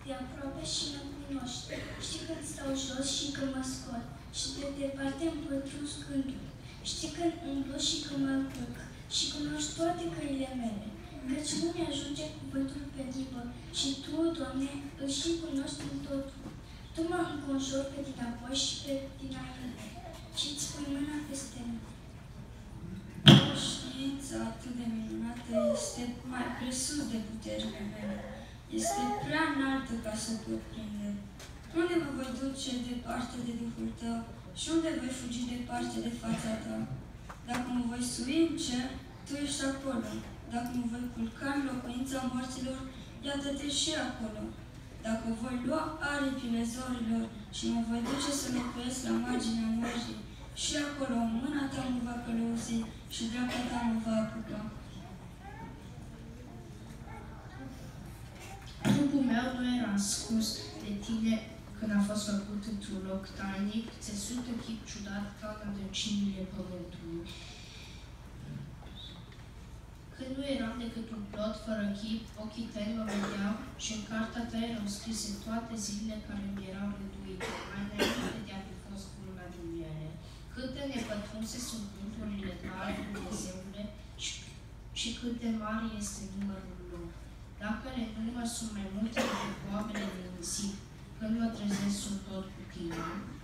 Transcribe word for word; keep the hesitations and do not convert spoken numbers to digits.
de aproape și mă cunoști. Știi când stau jos și că mă scol și de departe îmi pătrunzi gândul. Știi când umblu și că mă culc și cunoști toate căile mele. Căci nu mi-ajunge cuvântul pe limbă și Tu, Doamne, îl și cunoști în totul. Tu mă înconjori pe dinapoi și pe dinainte și-ți pui mâna peste mine. O știință atât de minunată este mai presus de puterile mele. Este prea înaltă ca să pot prinde. Unde mă voi duce departe de Duhul Tău și unde voi fugi departe de fața Ta? Dacă mă voi sui în cer, Tu ești acolo. Dacă mă voi culca în locuința morților, iată-te și acolo. Dacă voi lua aripile zorilor și mă voi duce să locuiesc la marginea mării, și acolo mâna Ta mă va călăuzi și dreapta Ta mă va apuca. Trupul meu nu era ascuns de Tine când a fost făcut într-un loc tainic, țesut în chip ciudat ca în adâncimile pământului. Când nu eram decât un plot fără chip, ochii Tăi mă vedeau și în cartea Ta erau scrise toate zilele care mi erau rânduite, mai înainte de a fi fost una din ele. Cât de nepătrunse sunt gândurile Tale, Dumnezeule, și, și cât de mare este numărul lor. Dacă le număr sunt mai multe decât boabele din nisip, când mă trezesc sunt tot cu Tine.